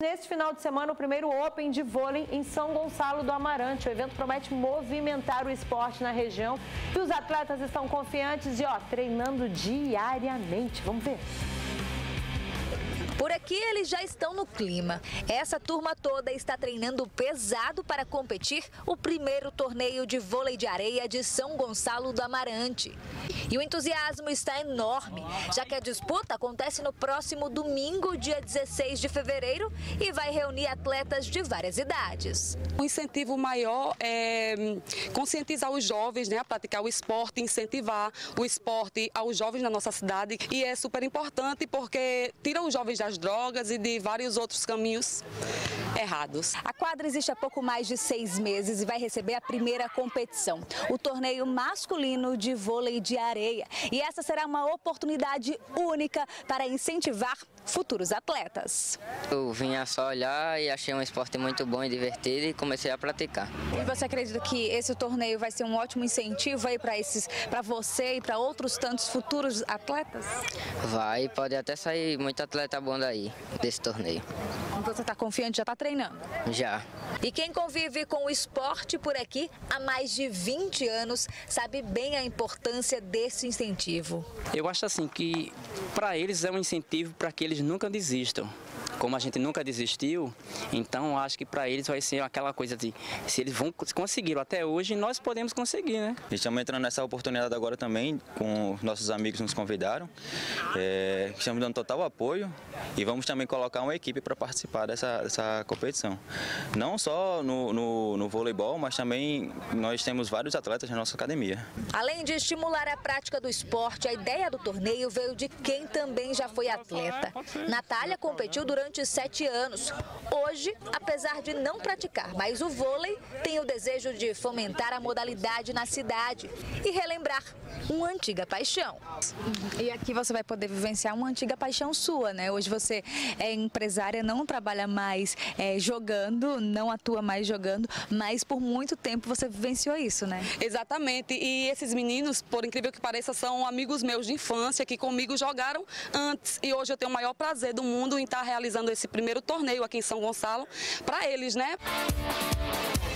Neste final de semana, o primeiro Open de vôlei em São Gonçalo do Amarante. O evento promete movimentar o esporte na região e os atletas estão confiantes e treinando diariamente. Vamos ver. Por aqui eles já estão no clima. Essa turma toda está treinando pesado para competir o primeiro torneio de vôlei de areia de São Gonçalo do Amarante. E o entusiasmo está enorme, já que a disputa acontece no próximo domingo, dia 16 de fevereiro, e vai reunir atletas de várias idades. O incentivo maior é conscientizar os jovens, a praticar o esporte, incentivar o esporte aos jovens na nossa cidade. E é super importante porque tira os jovens das drogas e de vários outros caminhos errados. A quadra existe há pouco mais de 6 meses e vai receber a primeira competição, o torneio masculino de vôlei de areia. E essa será uma oportunidade única para incentivar futuros atletas. Eu vinha só olhar e achei um esporte muito bom e divertido e comecei a praticar. E você acredita que esse torneio vai ser um ótimo incentivo aí para você e para outros tantos futuros atletas? Vai, pode até sair muito atleta bom daí, desse torneio. Então você está confiante, já está treinando? Já. E quem convive com o esporte por aqui há mais de 20 anos sabe bem a importância desse incentivo. Eu acho assim que para eles é um incentivo para que eles nunca desistam. Como a gente nunca desistiu, então acho que para eles vai ser aquela coisa de se eles conseguiram até hoje, nós podemos conseguir, né? Estamos entrando nessa oportunidade agora também, com nossos amigos nos convidaram. Estamos dando total apoio e vamos também colocar uma equipe para participar dessa competição. Não só no voleibol, mas também nós temos vários atletas na nossa academia. Além de estimular a prática do esporte, a ideia do torneio veio de quem também já foi atleta. Natália competiu durante 7 anos. Hoje, apesar de não praticar mais o vôlei, tem o desejo de fomentar a modalidade na cidade e relembrar uma antiga paixão. E aqui você vai poder vivenciar uma antiga paixão sua, né? Hoje você é empresária, não trabalha mais jogando, não atua mais jogando, mas por muito tempo você vivenciou isso, né? Exatamente. E esses meninos, por incrível que pareça, são amigos meus de infância que comigo jogaram antes. E hoje eu tenho o maior prazer do mundo em estar realizando esse primeiro torneio aqui em São Gonçalo para eles, né?